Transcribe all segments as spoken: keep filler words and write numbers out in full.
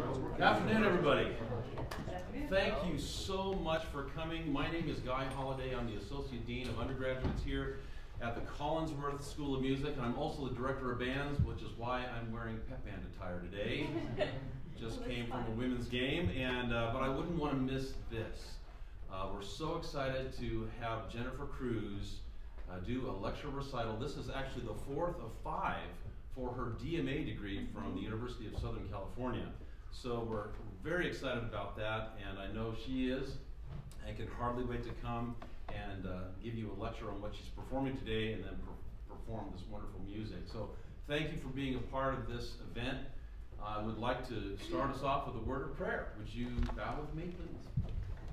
Good afternoon, everybody. Thank you so much for coming. My name is Guy Holliday. I'm the Associate Dean of Undergraduates here at the Collinsworth School of Music, and I'm also the Director of Bands, which is why I'm wearing pep band attire today. Just came from a women's game, and uh, but I wouldn't want to miss this. Uh, we're so excited to have Jennifer Cruz uh, do a lecture recital. This is actually the fourth of five for her D M A degree from the University of Southern California. So we're very excited about that, and I know she is, and can hardly wait to come and uh, give you a lecture on what she's performing today and then per perform this wonderful music. So thank you for being a part of this event. I would like to start us off with a word of prayer. Would you bow with me, please?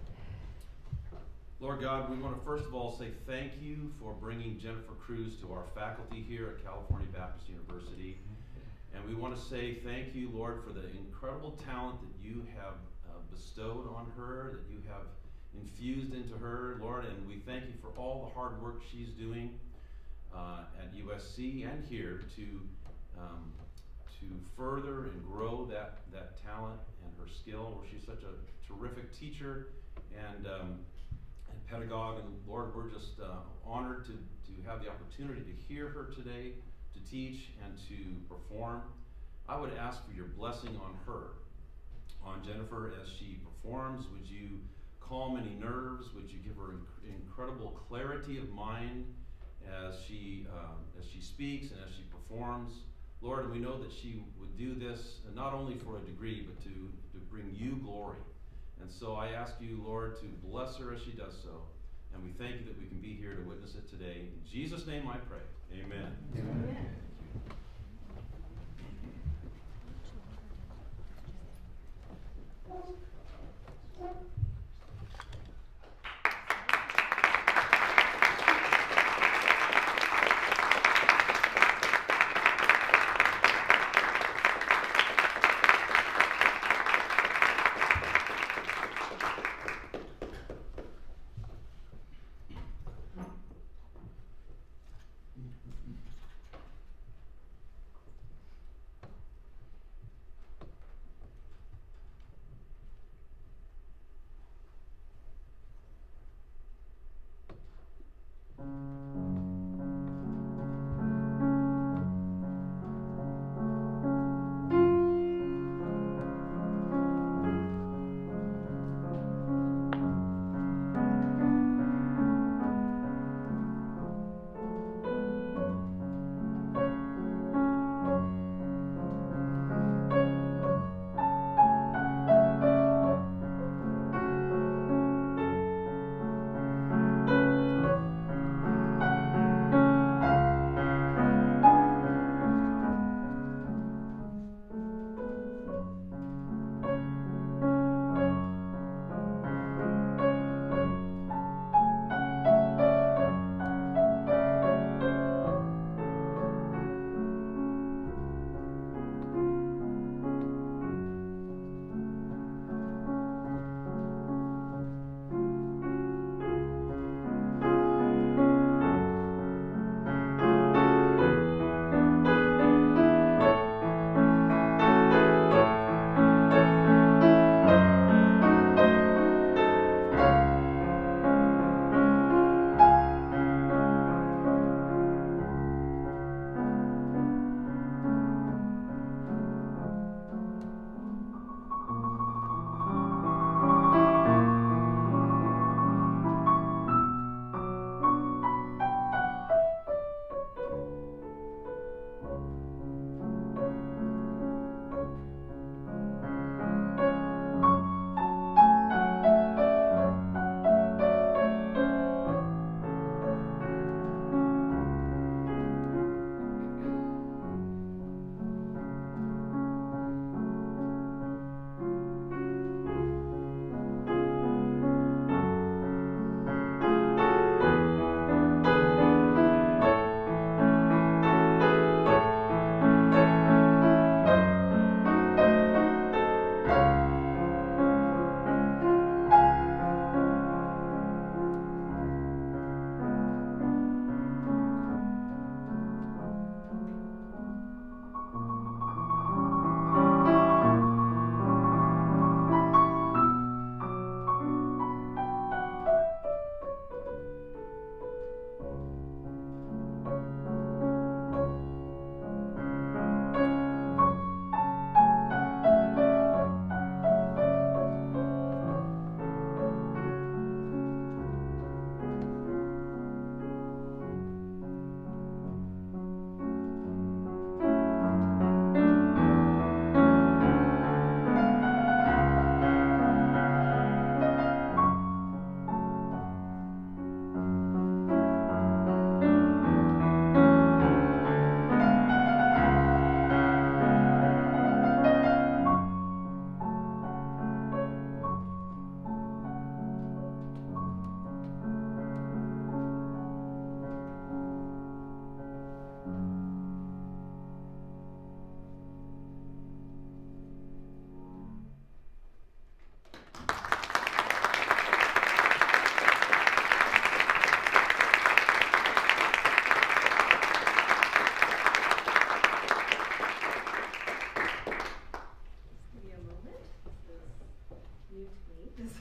Lord God, we want to first of all say thank you for bringing Jennifer Cruz to our faculty here at California Baptist University. And we want to say thank you, Lord, for the incredible talent that you have uh, bestowed on her, that you have infused into her, Lord, and we thank you for all the hard work she's doing uh, at U S C and here to um, to further and grow that, that talent and her skill. She's such a terrific teacher and, um, and pedagogue, and Lord, we're just uh, honored to, to have the opportunity to hear her today, to teach and to perform. I would ask for your blessing on her, on Jennifer as she performs. Would you calm any nerves? Would you give her inc incredible clarity of mind as she, um, as she speaks and as she performs? Lord, we know that she would do this not only for a degree, but to, to bring you glory. And so I ask you, Lord, to bless her as she does so. And we thank you that we can be here to witness it today. In Jesus' name I pray. Amen. Amen.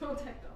Little technology.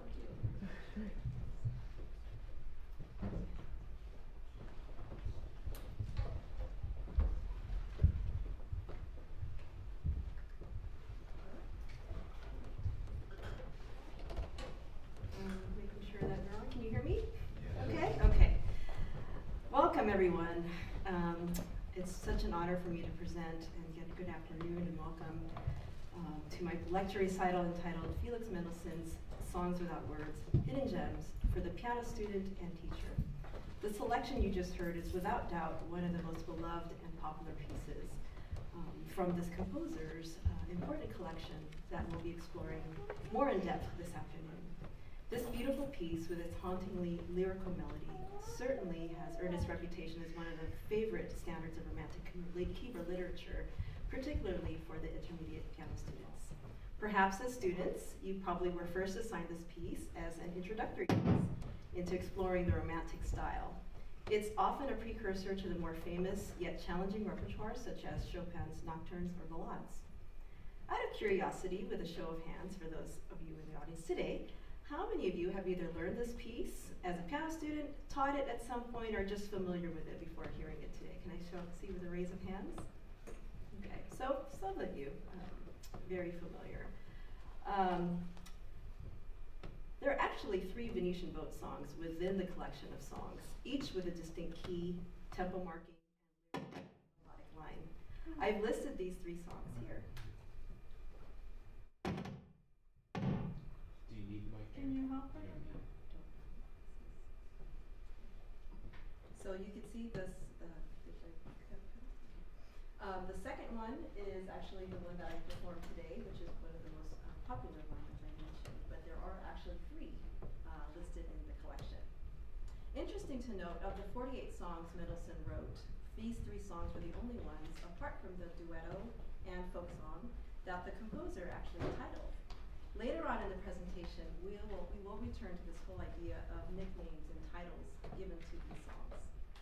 Welcome, everyone. Um, it's such an honor for me to present and get good afternoon and welcome um, to my lecture recital entitled Felix Mendelssohn's Songs Without Words, Hidden Gems for the Piano Student and Teacher. The selection you just heard is without doubt one of the most beloved and popular pieces um, from this composer's uh, important collection that we'll be exploring more in depth this afternoon. This beautiful piece with its hauntingly lyrical melody certainly has earned its reputation as one of the favorite standards of romantic keyboard literature, particularly for the intermediate piano students. Perhaps as students, you probably were first assigned this piece as an introductory piece into exploring the romantic style. It's often a precursor to the more famous yet challenging repertoire such as Chopin's nocturnes or ballades. Out of curiosity, with a show of hands for those of you in the audience today, how many of you have either learned this piece as a piano student, taught it at some point, or just familiar with it before hearing it today? Can I show, see with a raise of hands? Okay, so some of you, um, very familiar. Um, there are actually three Venetian boat songs within the collection of songs, each with a distinct key, tempo marking, and melodic line. I've listed these three songs here. Can you help her? So you can see this. Uh, um, the second one is actually the one that I performed today, which is one of the most uh, popular ones I mentioned. But there are actually three uh, listed in the collection. Interesting to note, of the forty-eight songs Mendelssohn wrote, these three songs were the only ones, apart from the duetto and folk song, that the composer actually titled. Later on in the presentation, we will, we will return to this whole idea of nicknames and titles given to these songs.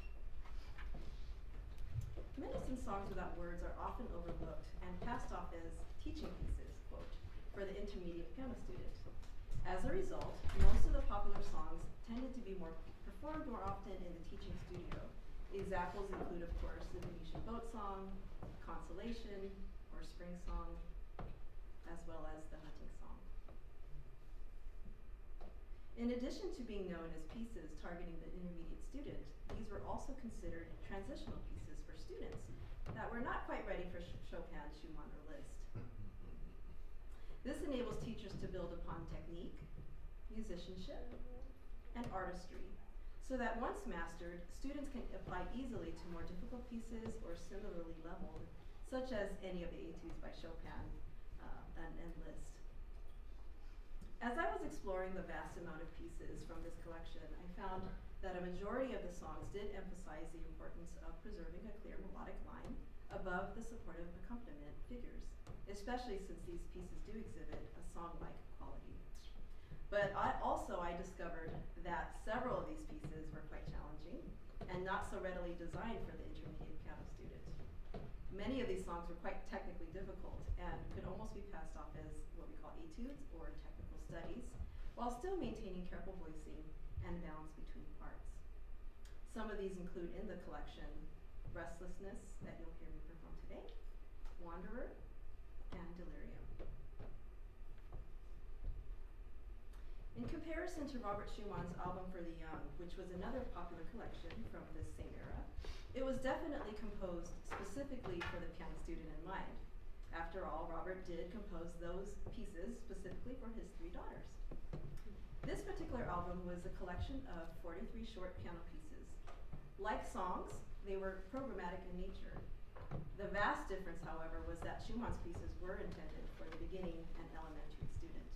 Mendelssohn's songs without words are often overlooked and passed off as teaching pieces, quote, for the intermediate piano student. As a result, most of the popular songs tended to be more performed more often in the teaching studio. Examples include, of course, the Venetian boat song, Consolation, or Spring Song, as well as the hunting song. In addition to being known as pieces targeting the intermediate student, these were also considered transitional pieces for students that were not quite ready for Chopin, Schumann, or Liszt. This enables teachers to build upon technique, musicianship, and artistry, so that once mastered, students can apply easily to more difficult pieces or similarly leveled, such as any of the etudes by Chopin uh, and, and Liszt. As I was exploring the vast amount of pieces from this collection, I found that a majority of the songs did emphasize the importance of preserving a clear melodic line above the supportive accompaniment figures, especially since these pieces do exhibit a song-like quality. But I also I discovered that several of these pieces were quite challenging and not so readily designed for the intermediate piano student. Many of these songs were quite technically difficult and could almost be passed off as what we call etudes or technical studies, while still maintaining careful voicing and balance between parts. Some of these include in the collection Restlessness, that you'll hear me perform today, Wanderer, and Delirium. In comparison to Robert Schumann's Album for the Young, which was another popular collection from this same era, it was definitely composed specifically for the piano student in mind. After all, Robert did compose those pieces specifically for his three daughters. This particular album was a collection of forty-three short piano pieces. Like songs, they were programmatic in nature. The vast difference, however, was that Schumann's pieces were intended for the beginning and elementary student.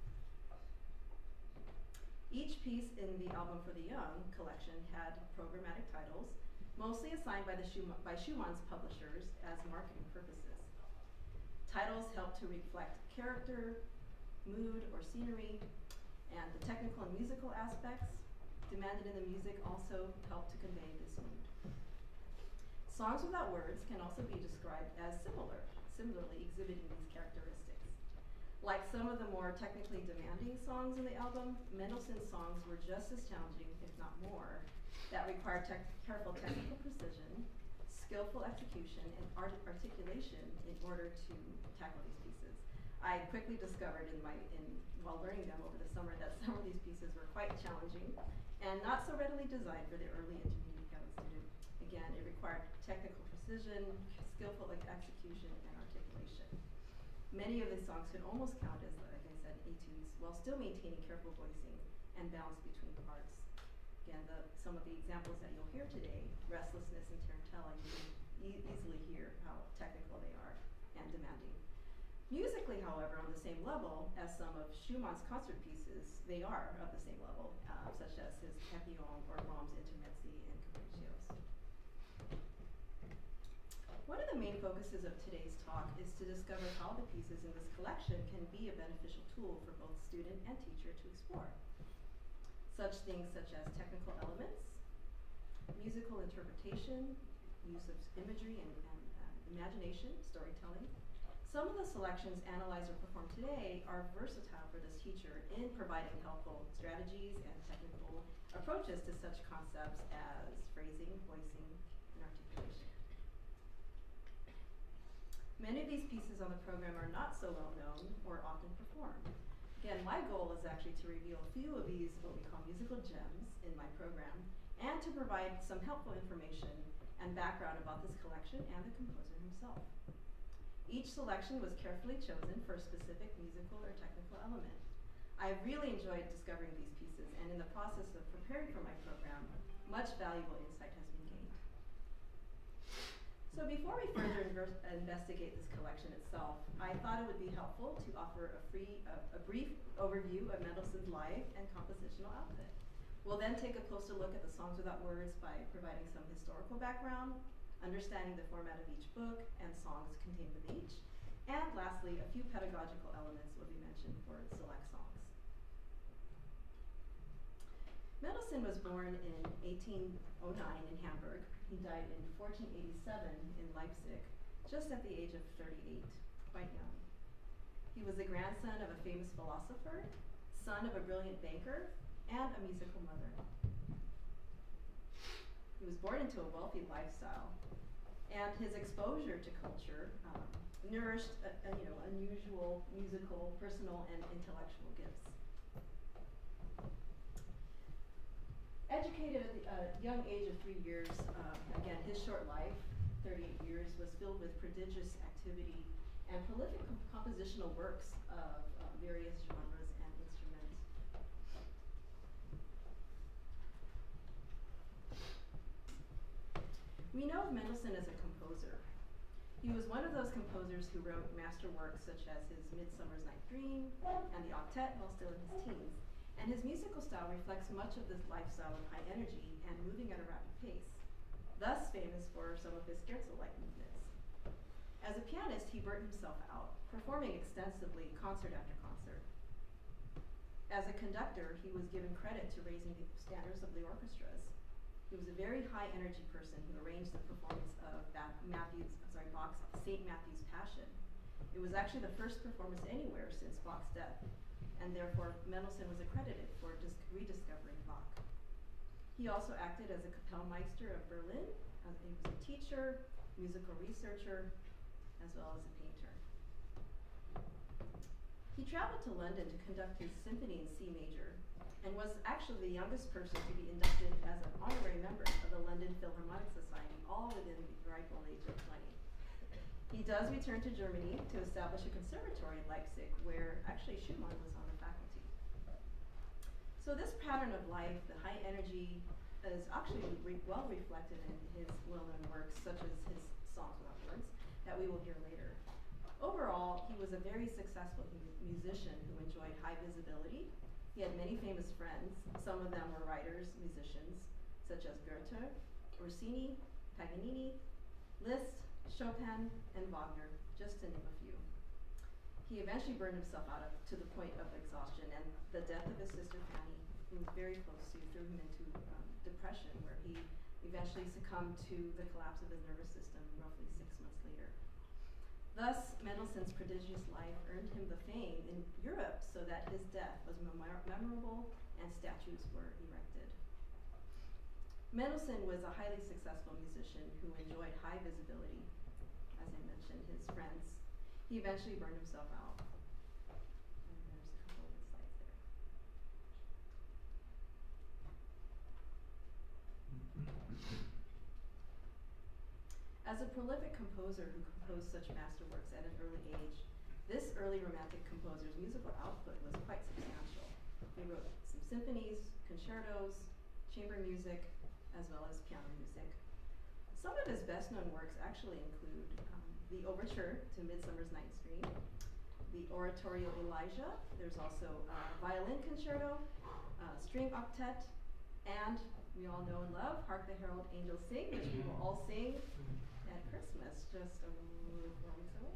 Each piece in the Album for the Young collection had programmatic titles, mostly assigned by, the Schumann, by Schumann's publishers as marketing purposes. Titles helped to reflect character, mood, or scenery, and the technical and musical aspects demanded in the music also helped to convey this mood. Songs without words can also be described as similar, similarly exhibiting these characteristics. Like some of the more technically demanding songs in the album, Mendelssohn's songs were just as challenging, if not more, that required tech careful technical precision, skillful execution, and art articulation in order to tackle these pieces. I quickly discovered in my, in, while learning them over the summer that some of these pieces were quite challenging and not so readily designed for the early intermediate piano student. Again, it required technical precision, skillful like, execution, and articulation. Many of these songs could almost count as, like I said, etudes, while still maintaining careful voicing and balance between parts. Again, the, some of the examples that you'll hear today, Restlessness and Tarantella, you can e easily hear how technical they are and demanding. Musically, however, on the same level as some of Schumann's concert pieces, they are of the same level, uh, such as his Papillon or Brahms' Intermezzi and Capriccios. One of the main focuses of today's talk is to discover how the pieces in this collection can be a beneficial tool for both student and teacher to explore. Such things such as technical elements, musical interpretation, use of imagery and, and uh, imagination, storytelling. Some of the selections analyzed or performed today are versatile for this teacher in providing helpful strategies and technical approaches to such concepts as phrasing, voicing, and articulation. Many of these pieces on the program are not so well known or often performed. Again, my goal is actually to reveal a few of these, what we call musical gems, in my program, and to provide some helpful information and background about this collection and the composer himself. Each selection was carefully chosen for a specific musical or technical element. I really enjoyed discovering these pieces, and in the process of preparing for my program, much valuable insight has been gained. So before we further investigate this collection itself, I thought it would be helpful to offer a, free, uh, a brief overview of Mendelssohn's life and compositional output. We'll then take a closer look at the songs without words by providing some historical background, understanding the format of each book and songs contained within each, and lastly, a few pedagogical elements will be mentioned for select songs. Mendelssohn was born in eighteen oh nine in Hamburg. He died in fourteen eighty-seven in Leipzig, just at the age of thirty-eight, quite young. He was the grandson of a famous philosopher, son of a brilliant banker, and a musical mother. He was born into a wealthy lifestyle, and his exposure to culture um, nourished a, a, you know, unusual musical, personal, and intellectual gifts. Educated at the uh, young age of three years, um, again, his short life, thirty-eight years, was filled with prodigious activity and prolific comp compositional works of uh, various genres and instruments. We know of Mendelssohn as a composer. He was one of those composers who wrote masterworks such as his Midsummer's Night Dream and the octet while still in his teens. And his musical style reflects much of this lifestyle of high energy and moving at a rapid pace, thus famous for some of his scherzo-like movements. As a pianist, he burnt himself out, performing extensively concert after concert. As a conductor, he was given credit to raising the standards of the orchestras. He was a very high energy person who arranged the performance of Matthew's, sorry, Bach's Saint Matthew's Passion. It was actually the first performance anywhere since Bach's death, and therefore Mendelssohn was accredited for rediscovering Bach. He also acted as a Kapellmeister of Berlin. Uh, he was a teacher, musical researcher, as well as a painter. He traveled to London to conduct his symphony in C major, and was actually the youngest person to be inducted as an honorary member of the London Philharmonic Society, all within the ripe old age of twenty. He does return to Germany to establish a conservatory in Leipzig, where actually Schumann was on the faculty. So this pattern of life, the high energy, is actually re well reflected in his well-known works, such as his Songs Without Words, that we will hear later. Overall, he was a very successful mu musician who enjoyed high visibility. He had many famous friends. Some of them were writers, musicians, such as Goethe, Rossini, Paganini, Liszt, Chopin, and Wagner, just to name a few. He eventually burned himself out of, to the point of exhaustion, and the death of his sister Fanny, who was very close to, threw him into um, depression, where he eventually succumbed to the collapse of his nervous system roughly six months later. Thus, Mendelssohn's prodigious life earned him the fame in Europe so that his death was memor memorable and statues were erected. Mendelssohn was a highly successful musician who enjoyed high visibility. As I mentioned, his friends. He eventually burned himself out. And there's a couple of the slides there. As a prolific composer who composed such masterworks at an early age, this early Romantic composer's musical output was quite substantial. He wrote some symphonies, concertos, chamber music, as well as piano music. Some of his best-known works actually include um, the Overture to Midsummer's Night's Dream, the Oratorio Elijah, there's also a violin concerto, a string octet, and we all know and love Hark the Herald Angels Sing, which we will all sing at Christmas, just a four weeks away.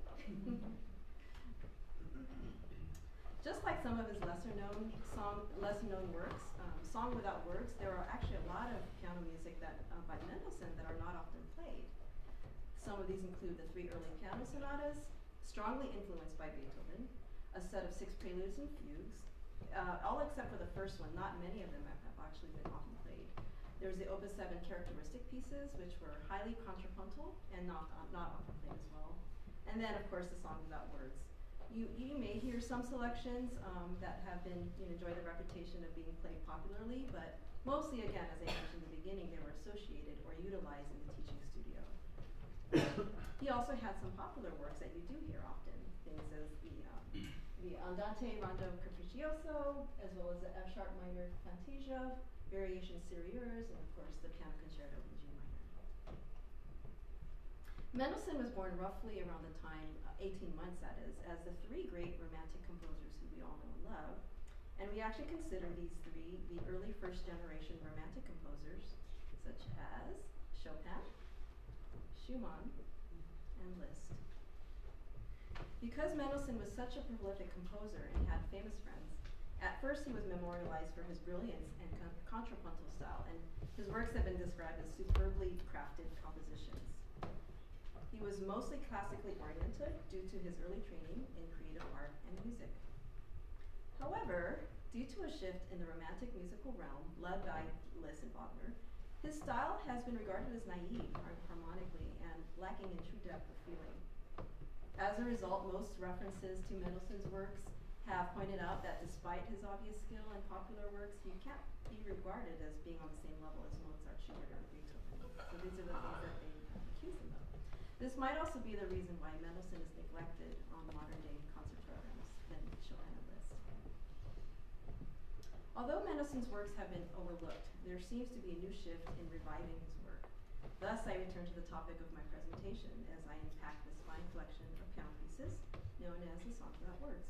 Just like some of his lesser-known song, lesser-known works, um, Song Without Words, there are actually a lot of piano music that uh, by Mendelssohn that are not often played. Some of these include the three early piano sonatas, strongly influenced by Beethoven, a set of six preludes and fugues, uh, all except for the first one. Not many of them have, have actually been often played. There's the Opus seven characteristic pieces, which were highly contrapuntal and not, uh, not often played as well. And then, of course, the Song Without Words. You, you may hear some selections um, that have been, you know, enjoy the reputation of being played popularly, but mostly, again, as I mentioned in the beginning, they were associated or utilized in the teaching studio. He also had some popular works that you do hear often, things as the, um, the Andante Rondo Capriccioso, as well as the F sharp minor Fantasia, Variations Sérieuses, and of course the Piano Concerto in G minor. Mendelssohn was born roughly around the time, uh, eighteen months that is, as the three great Romantic composers who we all know and love. And we actually consider these three the early first generation Romantic composers, such as Chopin, Schumann, and Liszt. Because Mendelssohn was such a prolific composer and had famous friends, at first he was memorialized for his brilliance and con contrapuntal style, and his works have been described as superbly crafted compositions. He was mostly classically oriented due to his early training in creative art and music. However, due to a shift in the Romantic musical realm led by Liszt and Wagner, his style has been regarded as naive harmonically and lacking in true depth of feeling. As a result, most references to Mendelssohn's works have pointed out that despite his obvious skill in popular works, he can't be regarded as being on the same level as Mozart, Schubert, or Beethoven. So these are the things that they accuse him of. This might also be the reason why Mendelssohn is neglected on modern-day concert programs than Chopin and Liszt. Although Mendelssohn's works have been overlooked, there seems to be a new shift in reviving his work. Thus, I return to the topic of my presentation as I unpack this fine collection of piano pieces known as the Songs Without Words.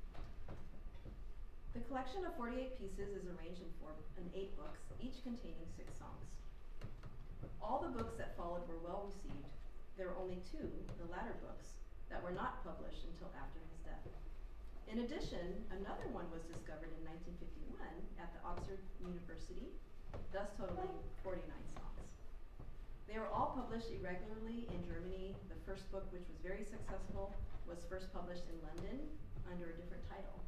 The collection of forty-eight pieces is arranged in, four, in eight books, each containing six songs. All the books that followed were well received. There were only two, the latter books, that were not published until after his death. In addition, another one was discovered in nineteen fifty-one at the Oxford University, thus totaling forty-nine songs. They were all published irregularly in Germany. The first book, which was very successful, was first published in London under a different title.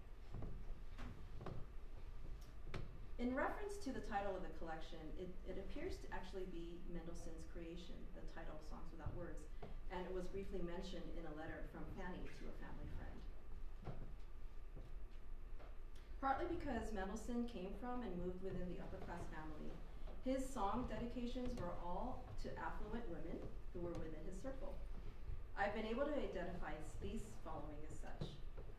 In reference to the title of the collection, it, it appears to actually be Mendelssohn's creation, the title Songs Without Words, and it was briefly mentioned in a letter from Fanny to a family friend. Partly because Mendelssohn came from and moved within the upper-class family, his song dedications were all to affluent women who were within his circle. I've been able to identify these following as such.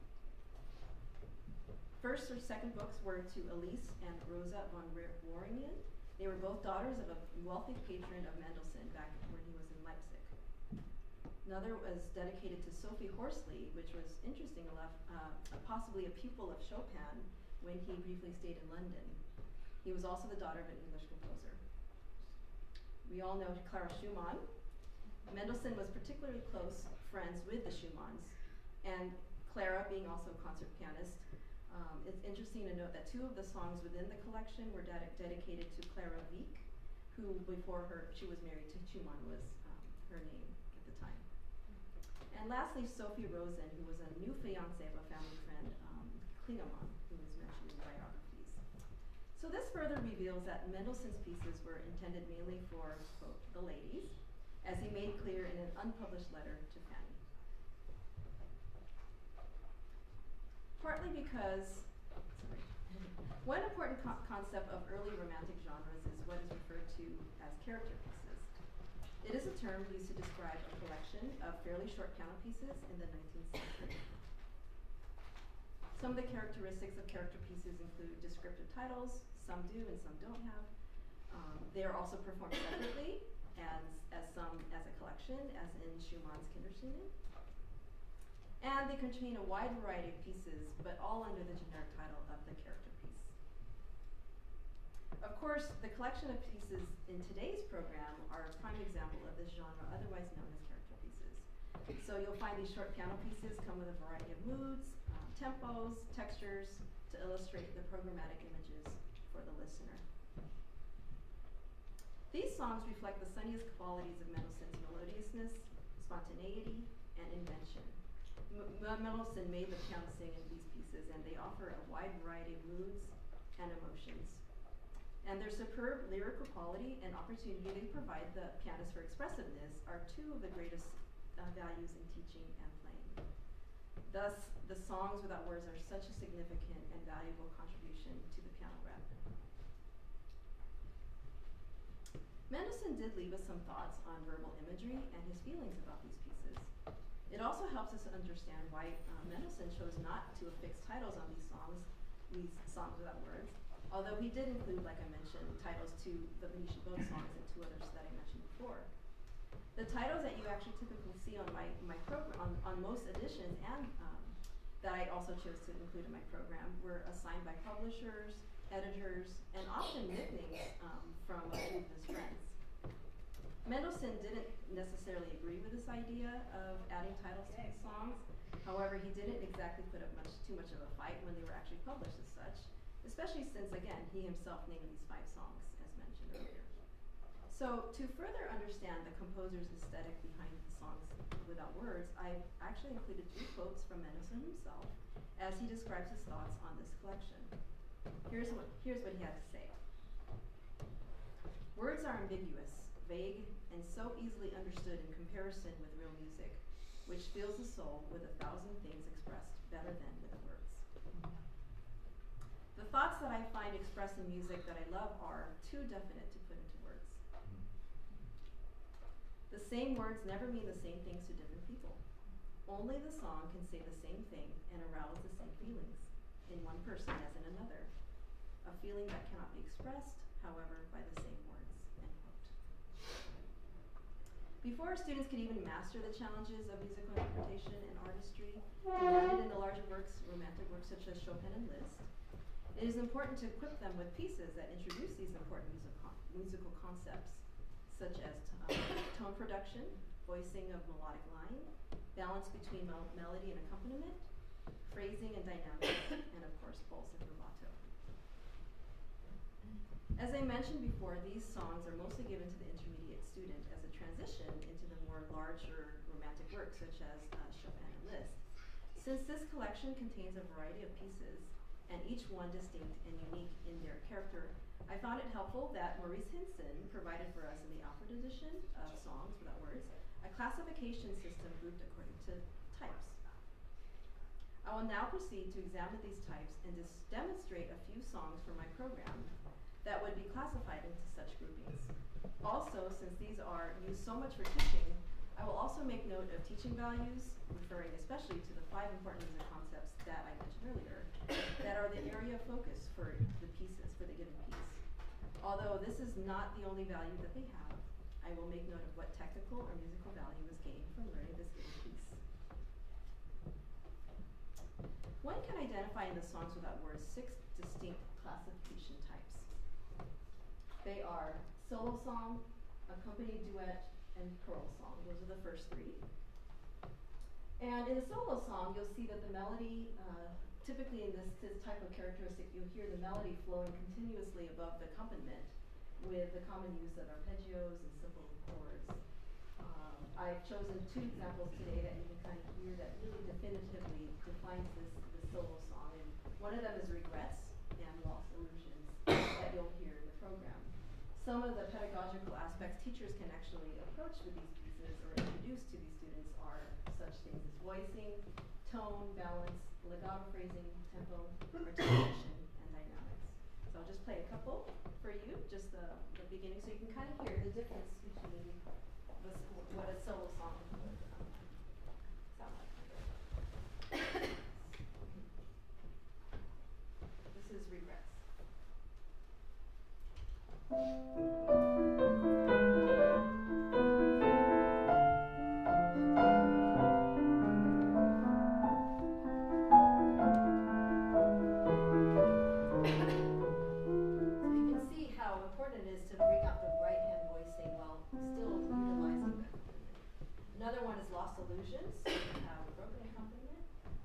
First or second books were to Elise and Rosa von Waringen. They were both daughters of a wealthy patron of Mendelssohn back when he was in Leipzig. Another was dedicated to Sophie Horsley, which was interesting enough, uh, possibly a pupil of Chopin when he briefly stayed in London. He was also the daughter of an English composer. We all know Clara Schumann. Mendelssohn was particularly close friends with the Schumanns, and Clara being also a concert pianist. Um, it's interesting to note that two of the songs within the collection were ded dedicated to Clara Wieck, who before her, she was married to Schumann, was um, her name at the time. And lastly, Sophie Rosen, who was a new fiancée of a family friend, um, Klingemann, who was mentioned in biographies. So this further reveals that Mendelssohn's pieces were intended mainly for, quote, the ladies, as he made clear in an unpublished letter to Fanny. Partly because, sorry, one important co concept of early romantic genres is what is referred to as character pieces. It is a term used to describe a collection of fairly short piano pieces in the nineteenth century. Some of the characteristics of character pieces include descriptive titles, some do and some don't have. Um, they are also performed separately as, as some as a collection, as in Schumann's Kinderszenen. And they contain a wide variety of pieces, but all under the generic title of the character piece. Of course, the collection of pieces in today's program are a prime example of this genre, otherwise known as character pieces. So you'll find these short piano pieces come with a variety of moods, um, tempos, textures, to illustrate the programmatic images for the listener. These songs reflect the sunniest qualities of Mendelssohn's melodiousness, spontaneity, and invention. M Mendelssohn made the piano sing in these pieces, and they offer a wide variety of moods and emotions. And their superb lyrical quality and opportunity to provide the pianist for expressiveness are two of the greatest uh, values in teaching and playing. Thus, the songs without words are such a significant and valuable contribution to the piano rep. Mendelssohn did leave us some thoughts on verbal imagery and his feelings about these pieces. It also helps us to understand why uh, Mendelssohn chose not to affix titles on these songs, these songs without words, although he did include, like I mentioned, titles to the Venetian Boat songs and two others that I mentioned before. The titles that you actually typically see on my, my program, on, on most editions, and um, that I also chose to include in my program, were assigned by publishers, editors, and often nicknames um, from a few of his friends. Mendelssohn didn't necessarily agree with this idea of adding titles to his songs. However, he didn't exactly put up much too much of a fight when they were actually published as such, especially since, again, he himself named these five songs, as mentioned earlier. So, to further understand the composer's aesthetic behind the songs without words, I actually included three quotes from Mendelssohn himself as he describes his thoughts on this collection. Here's what, here's what he had to say. Words are ambiguous, vague, and so easily understood in comparison with real music, which fills the soul with a thousand things expressed better than with words. The thoughts that I find expressed in music that I love are too definite to put into words. The same words never mean the same things to different people. Only the song can say the same thing and arouse the same feelings in one person as in another. A feeling that cannot be expressed, however, by the same words, end quote. Before students could even master the challenges of musical interpretation and artistry demanded in the larger works, romantic works such as Chopin and Liszt, it is important to equip them with pieces that introduce these important music con musical concepts, such as uh, tone production, voicing of melodic line, balance between mel melody and accompaniment, phrasing and dynamics, and of course pulse and vibrato. As I mentioned before, these songs are mostly given to the intermediate student as a transition into the more larger romantic works such as uh, Chopin and Liszt. Since this collection contains a variety of pieces, and each one distinct and unique in their character, I found it helpful that Maurice Hinson provided for us in the Alfred edition of Songs Without Words a classification system grouped according to types. I will now proceed to examine these types and just demonstrate a few songs from my program that would be classified into such groupings. Also, since these are used so much for teaching, I will also make note of teaching values, referring especially to the five important music concepts that I mentioned earlier, that are the area of focus for the pieces, for the given piece. Although this is not the only value that they have, I will make note of what technical or musical value is gained from learning this given piece. One can identify in the Songs Without Words six distinct classification types. They are solo song, accompanied duet, and choral song. Those are the first three. And in the solo song, you'll see that the melody, uh, typically in this, this type of characteristic, you'll hear the melody flowing continuously above the accompaniment with the common use of arpeggios and simple chords. Um, I've chosen two examples today that you can kind of hear that really definitively defines this, this solo song. And one of them is Regrets and Lost Illusions that you'll hear in the program. Some of the pedagogical aspects teachers can actually approach with these pieces or introduce to these students are such things as voicing, tone, balance, legato phrasing, tempo, articulation, and dynamics. So I'll just play a couple for you, just the, the beginning, so you can kind of hear the difference between the, what a solo song would um, sound like. This is Regrets. Another one is Lost Illusions. So we have a broken accompaniment.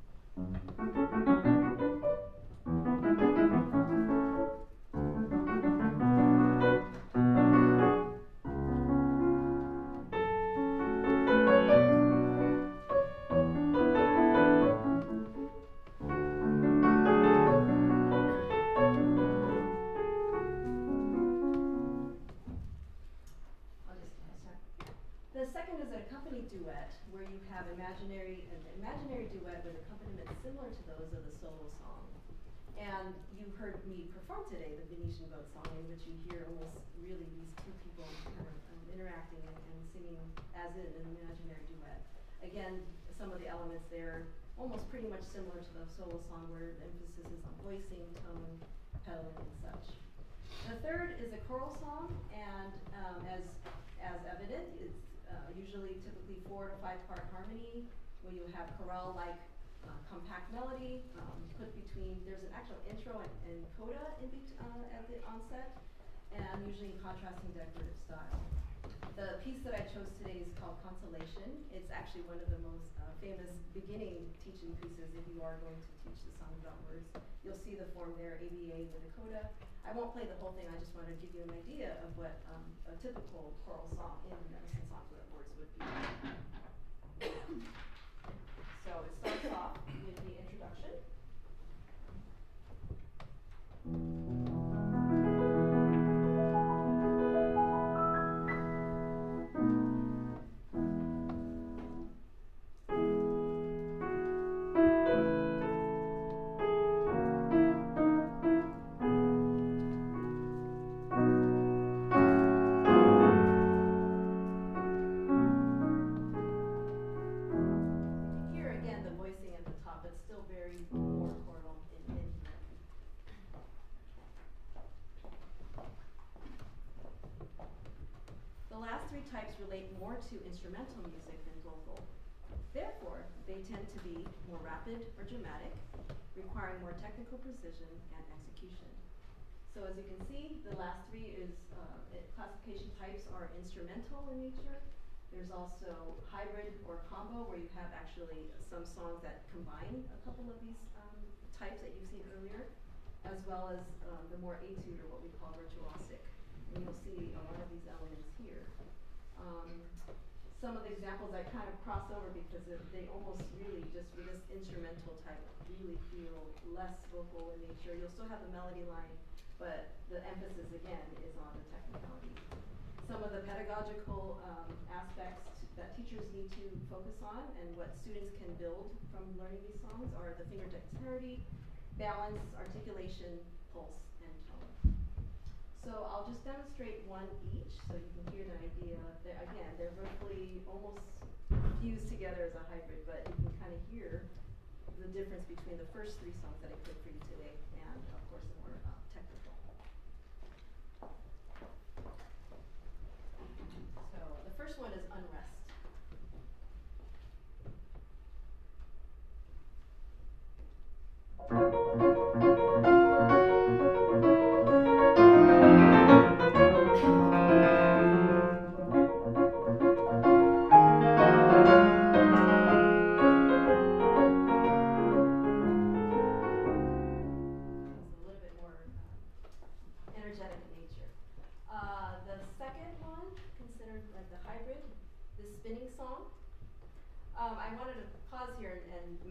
The second is an accompanied duet, where you have imaginary, an imaginary duet with accompaniment similar to those of the solo song. And you heard me perform today the Venetian boat song, in which you hear almost really these two people kind of um, interacting and, and singing as in an imaginary duet. Again, some of the elements there almost pretty much similar to the solo song, where the emphasis is on voicing, tone, pedaling, and such. The third is a choral song, and um, as as evident, it's Uh, usually typically four to five part harmony, where you have chorale-like uh, compact melody um, put between, there's an actual intro and, and coda in bet uh, at the onset, and usually in contrasting decorative style. The piece that I chose today is called Consolation. It's actually one of the most uh, famous beginning teaching pieces if you are going to teach the song without words. You'll see the form there, A B A with a coda. I won't play the whole thing, I just want to give you an idea of what um, a typical choral song in Mendelssohn Songs Without Words would be. So it starts off with the introduction. Types relate more to instrumental music than vocal. Therefore, they tend to be more rapid or dramatic, requiring more technical precision and execution. So as you can see, the last three is uh, it, classification types are instrumental in nature. There's also hybrid or combo, where you have actually some songs that combine a couple of these um, types that you've seen earlier, as well as um, the more etude, or what we call virtuosic. And you'll see a lot of these elements here. Um, some of the examples I kind of cross over because it, they almost really just, with this instrumental type, really feel less vocal in nature. You'll still have the melody line, but the emphasis again is on the technicality. Some of the pedagogical um, aspects that teachers need to focus on and what students can build from learning these songs are the finger dexterity, balance, articulation, pulse, and tone. So I'll just demonstrate one each so you can hear the idea. They're, again, they're roughly almost fused together as a hybrid, but you can kind of hear the difference between the first three songs that I played for you today and, of course, the more uh, technical. So the first one is Unrest.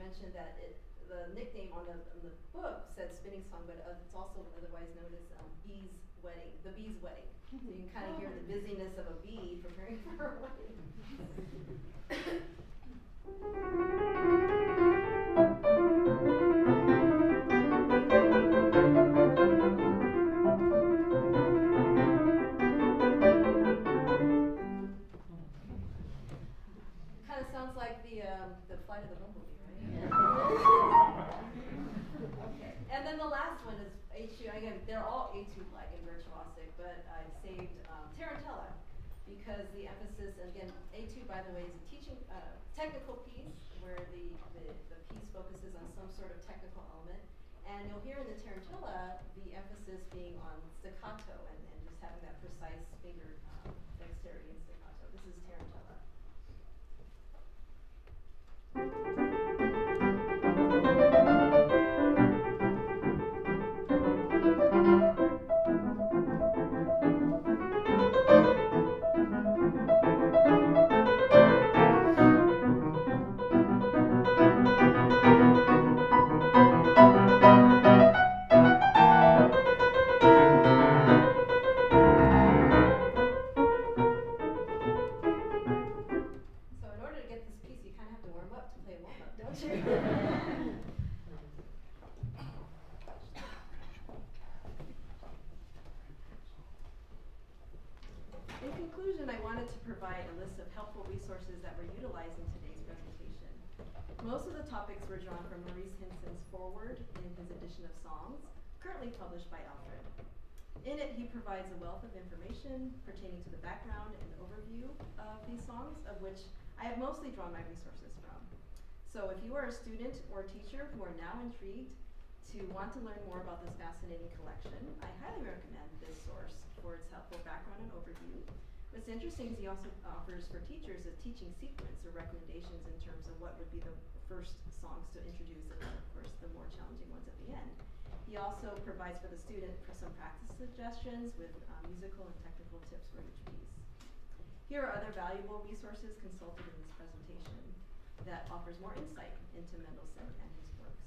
mentioned that it, the nickname on the, on the book said spinning song, but uh, it's also otherwise known as um, Bee's Wedding, the Bee's Wedding. So you can kind of hear the busyness of a bee preparing for her wedding. Kind of sounds like the um, the flight of the bumblebee, right? Yeah. Okay. And then the last one is etude. Again, they're all etude-like and virtuosic, but I've saved um, tarantella because the emphasis, and again, etude, by the way, is a teaching uh, technical piece where the, the the piece focuses on some sort of technical element, and you'll hear in the tarantella the emphasis being on staccato and, and just having that precise finger um, dexterity and staccato. This is tarantella. In conclusion, I wanted to provide a list of helpful resources that were utilized in today's presentation. Most of the topics were drawn from Maurice Hinson's foreword in his edition of Songs, currently published by Alfred. In it, he provides a wealth of information pertaining to the background and overview of these songs, of which I have mostly drawn my resources from. So if you are a student or teacher who are now intrigued to want to learn more about this fascinating collection, I highly recommend this source for its helpful background and overview. What's interesting is he also offers for teachers a teaching sequence or recommendations in terms of what would be the first songs to introduce and then, of course, the more challenging ones at the end. He also provides for the student for some practice suggestions with uh, musical and technical tips for each piece. Here are other valuable resources consulted in this presentation that offers more insight into Mendelssohn and his works.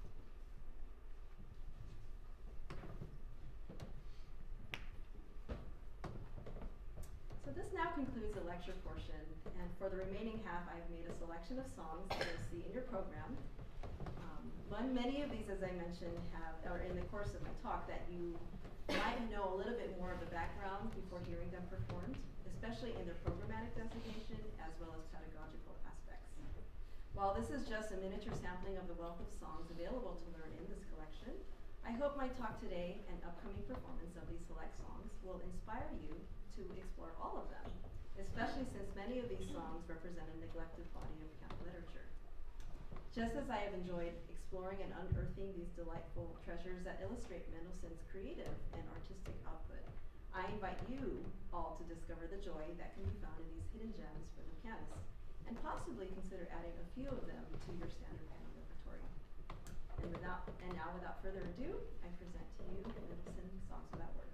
So this now concludes the lecture portion, and for the remaining half, I've made a selection of songs that you'll see in your program. Um, one, many of these, as I mentioned, have, or in the course of my talk, that you might know a little bit more of the background before hearing them performed, especially in their programmatic designation as well as pedagogical aspects. While this is just a miniature sampling of the wealth of songs available to learn in this collection, I hope my talk today and upcoming performance of these select songs will inspire you to explore all of them, especially since many of these songs represent a neglected body of piano literature. Just as I have enjoyed exploring and unearthing these delightful treasures that illustrate Mendelssohn's creative and artistic output, I invite you all to discover the joy that can be found in these hidden gems for the pianist, and possibly consider adding a few of them to your standard piano repertoire. And, without, and now, without further ado, I present to you Mendelssohn Songs Without Words.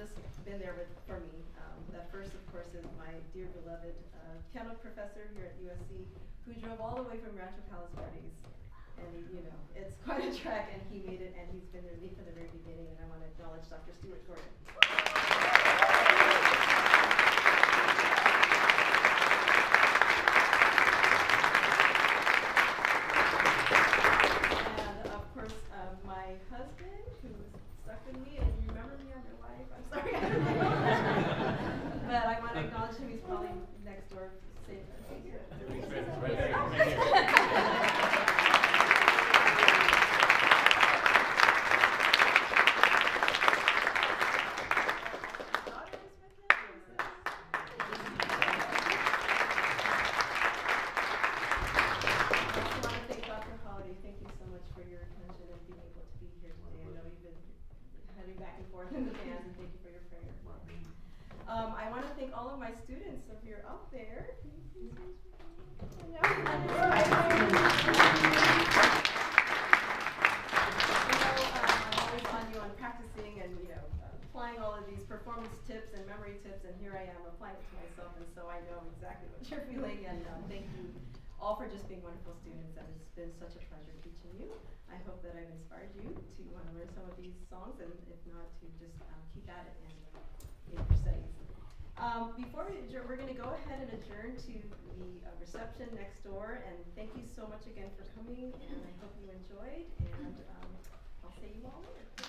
just been there with, for me. Um, that first, of course, is my dear beloved uh, piano professor here at U S C, who drove all the way from Rancho Palos Verdes. And he, you know, it's quite a trek, and he made it, and he's been there with me from the very beginning, and I want to acknowledge Doctor Stuart Gordon. And of course, uh, my husband, who's stuck with me, and you remember me, I'm your wife, I'm sorry, I don't know. But I want to acknowledge him, he's probably next door, safe. In the bands, and thank you for your prayer. Um, I want to thank all of my students if you're up there. You know, um, I'm always on you on practicing and you know uh, applying all of these performance tips and memory tips, and here I am applying it to myself, and so I know exactly what you're feeling. And um, thank you all for just being wonderful students, and it's been such a pleasure teaching you. I hope that I've inspired you to want to learn some of these songs, and if not, to just um, keep at it and uh, in your studies. Um, before we adjourn, we're going to go ahead and adjourn to the uh, reception next door, and thank you so much again for coming, and I hope you enjoyed, and um, I'll see you all later.